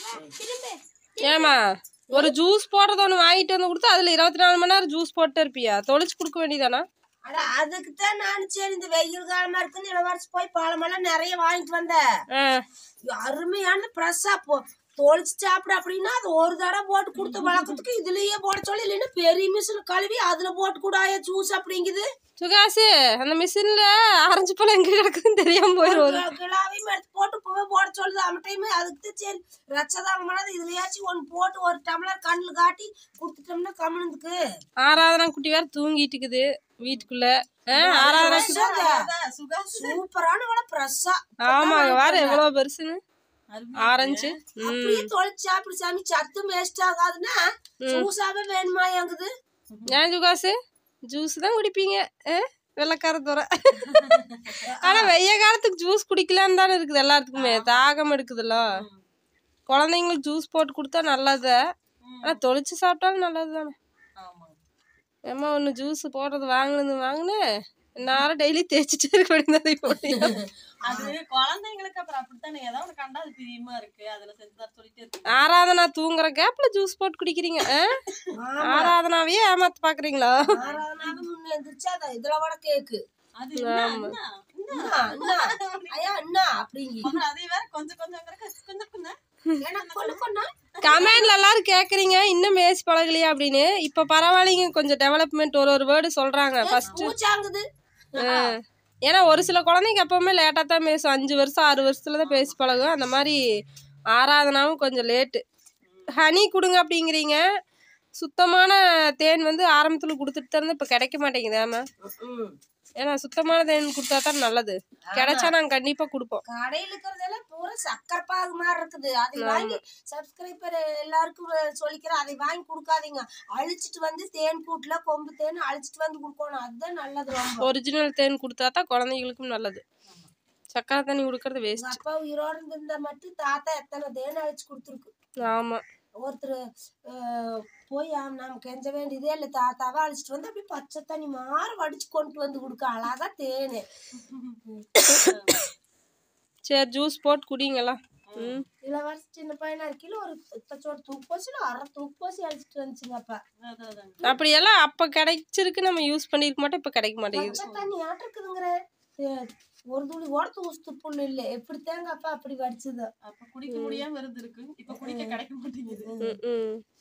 ஏமா ஒரு ஜூஸ் போடுறது ஒன்று வாங்கிட்டு வந்து கொடுத்தா அதுல 24 மணி நேரம் ஜூஸ் போட்டு இருப்பியா? தொளிச்சு கொடுக்க வேண்டியதானா? அதுக்குதான் நான் சரி இந்த வெயில் காலமா இருக்குன்னு இளவரசி போய் பழமெல்லாம் நிறைய வாங்கிட்டு வந்தேன். அருமையான ஃப்ரெஷ்ஷா தொளிச்சு சாப்பிட அப்படின்னா அது ஒரு தடவை போட்டு கொடுத்த வழக்கத்துக்கு இதுலயே போட சொல்லி இல்லைன்னா பெரிய மிஷின் கழுவி அதுல போட்டு கூடாய ஜூஸ் அப்படிங்குது. சுகாசு அந்த மிஷின்ல ஆரஞ்சு பழம் எங்க கிடக்குன்னு தெரியாம போயிடும். கிளாவையும் எடுத்து போட்டு போட சொல்லுது அவன்டையுமே. அதுக்கு சரி ரச்சதாங்க இதுலயாச்சும் ஒன்று போட்டு ஒரு டம்ளர் கண்ணில் காட்டி கொடுத்துட்டோம்னா கம்முனுக்கு. ஆராதனா குட்டி வேற தூங்கிட்டு இருக்குது வீட்டுக்குள்ள. ஆராதனா சூப்பரான ஃப்ரெஷ்ஷா. ஆமா வேற எவ்வளவு பெருசுன்னு ஆரஞ்சு அப்படியே தொலைச்சு அப்படி சாமி சத்தும் வேஸ்ட் ஆகாதுன்னா ஜூஸாவே வேணுமா எங்குது? ஏன் சுகாசு ஜூஸ் தான் குடிப்பீங்க வெள்ளக்கார தோற. ஆனா வெய்ய காலத்துக்கு ஜூஸ் குடிக்கலான்னு தானே இருக்குது எல்லாத்துக்குமே. தாகம் எடுக்குதுல்ல. குழந்தைங்களுக்கு ஜூஸ் போட்டு கொடுத்தா நல்லது. ஆனா தொளிச்சு சாப்பிட்டாலும் நல்லது தானே. ஏமா ஒன்று ஜூஸ் போடுறது வாங்கினேன் நேரம் டெய்லி தேய்ச்சிட்டு இருக்க வேண்டியது. அது குழந்தைங்களுக்கு அப்புறம் அப்படித்தானே ஏதாவது கண்டா அது பிரியமா இருக்கு. அதுல செஞ்சு சொல்லிட்டே இருக்கு. ஆராதனா தூங்குற கேப்ல ஜூஸ் போட்டு குடிக்கிறீங்க. ஆராதனாவே ஏமாத்து பாக்குறீங்களா? இதுல வட கேக்கு கமெண்ட்ல எல்லாரும் கேக்குறீங்க இன்னும் பேசி பழகலையா அப்படின்னு. இப்ப பரவாயில்லைங்க கொஞ்சம் டெவலப்மெண்ட் ஒரு வேர்டு சொல்றாங்க. ஃபர்ஸ்ட் ஏன்னா ஒரு சில குழந்தைங்க எப்பவுமே லேட்டா தான் பேசும். 5 வருஷம் 6 வருஷத்துலதான் பேசி பழகும். அந்த மாதிரி ஆராதனாவும் கொஞ்சம் லேட்டு. ஹனி கொடுங்க அப்படிங்கிறீங்க. சுத்தமான தேன் வந்து ஆரம்பத்துல கொடுத்துட்டு தான் இப்ப கிடைக்க மாட்டேங்குது. ஆமா ஏன்னா சுத்தமான தேன் கொடுத்தா தான் நல்லது. கிடைச்சா நாங்க கண்டிப்பா கொடுப்போம். கடையில இருக்கிறதெல்லாம் பூரா சக்கரை பாகு மாதிரி இருக்குது. அதை வாங்கி சப்ஸ்கிரைபர் எல்லாருக்கும் சொல்லிக்கிறேன், அதை வாங்கி கொடுக்காதீங்க. அழிச்சிட்டு வந்து தேன் கூட்டுல கொம்பு தேன் அழிச்சிட்டு வந்து கொடுக்கணும். அதுதான் நல்லது. ஒரிஜினல் தேன் கொடுத்தா தான் குழந்தைங்களுக்கும் நல்லது. சக்கரை தண்ணி கொடுக்கறது வேஸ்ட். அப்பா உயிரோடு இருந்தா மட்டும் தாத்தா எத்தனை தேன் அழிச்சு கொடுத்துருக்கு. ஆமா ஒருத்தர் போய் நம்ம கெஞ்ச வேண்டியதே இல்லை. தாத்தாவை அழிச்சிட்டு வந்து அப்படியே பச்சை தண்ணி மாற வடிச்சு கொண்டு வந்து கொடுக்க அழகா தேனு. சரி ஜூஸ் போட்டு குடிங்களா? இளவரசி சின்ன பையனா இருக்கையில ஒரு தச்சோட தூக்கு போச்சுல அரை தூக்கு போச்சு அழிச்சிட்டு வந்துச்சுங்கப்பா. அப்படியெல்லாம் அப்ப கிடைச்சிருக்கு நம்ம யூஸ் பண்ணிருக்க மாட்டோம். இப்ப கிடைக்க மாட்டேங்குது. பச்சை தண்ணி ஆட்டிருக்குதுங்கிற ஒரு துளி ஓடத்து ஊசு புண்ணு இல்ல. எப்படி தேங்கப்பா அப்படி வடிச்சது. அப்ப குடிக்க முடியாம இருக்கு. இப்ப குடிக்க கிடைக்க மாட்டேங்குது.